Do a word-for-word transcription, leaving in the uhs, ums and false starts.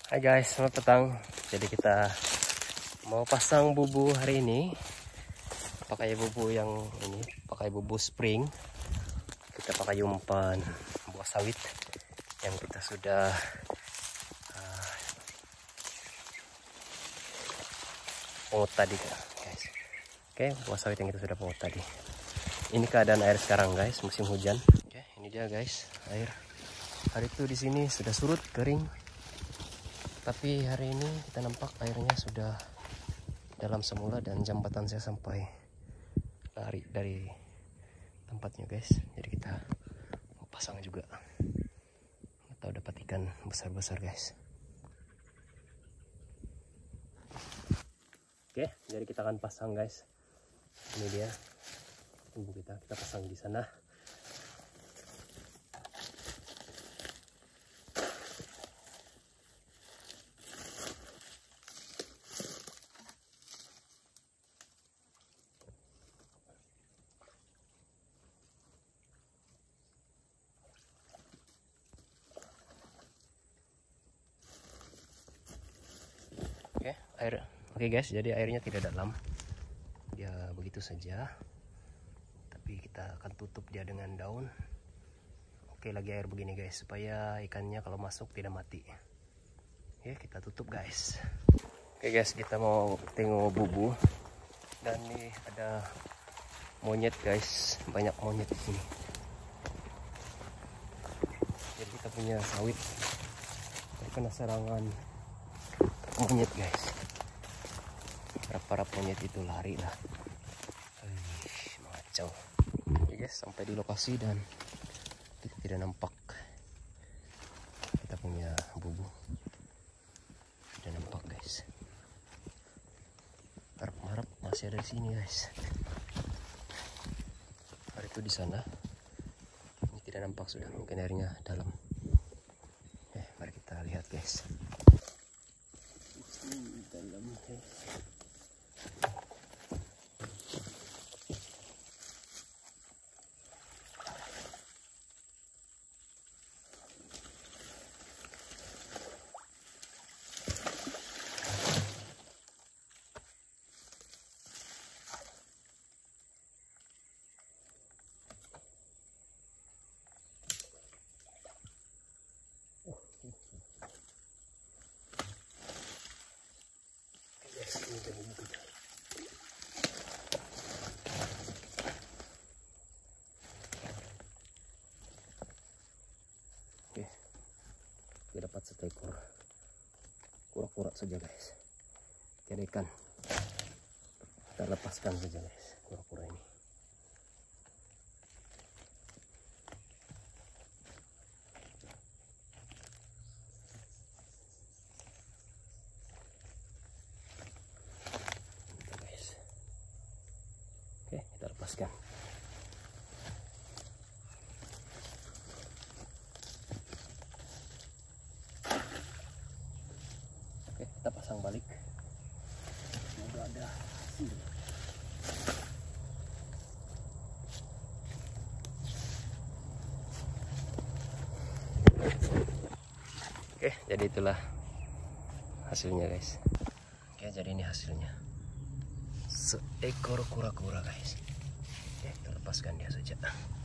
Hai guys, selamat petang. Jadi kita mau pasang bubu hari ini. Pakai bubu yang ini, pakai bubu spring. Kita pakai umpan buah sawit yang kita sudah uh, pungut tadi guys. Oke, buah sawit yang kita sudah pungut tadi. Ini keadaan air sekarang guys, musim hujan. Oke, ini dia guys, air. Hari itu di sini sudah surut, kering. Tapi hari ini kita nampak airnya sudah dalam semula dan jambatan saya sampai lari dari tempatnya guys. Jadi kita mau pasang juga. Atau dapat ikan besar-besar guys. Oke, jadi kita akan pasang guys. Ini dia tunggu kita, kita pasang di sana. Oke, air. Oke guys, jadi airnya tidak dalam. Dia begitu saja. Tapi kita akan tutup dia dengan daun. Oke, lagi air begini guys, supaya ikannya kalau masuk tidak mati. Oke, kita tutup guys. Oke guys, kita mau tengok bubu. Dan ini ada monyet guys, banyak monyet di sini. Jadi kita punya sawit terkena serangan monyet guys. Para monyet itu lari lah. Eish, macau. Oke guys, sampai di lokasi dan kita tidak nampak kita punya bubu. Tidak nampak guys. Harap-harap masih ada di sini guys. Hari itu di sana. Ini tidak nampak sudah, mungkin airnya dalam. Eh, mari kita lihat guys. Dalam guys. Oke, kita dapat satu ekor kura-kura saja guys. Tiada ikan, kita lepaskan saja guys kura-kura ini. Oke, kita lepaskan. Oke, kita pasang balik. Semoga ada hasil. Oke, jadi itulah hasilnya guys. Oke, jadi ini hasilnya. Seekor kura-kura guys. Oke, kita lepaskan dia saja.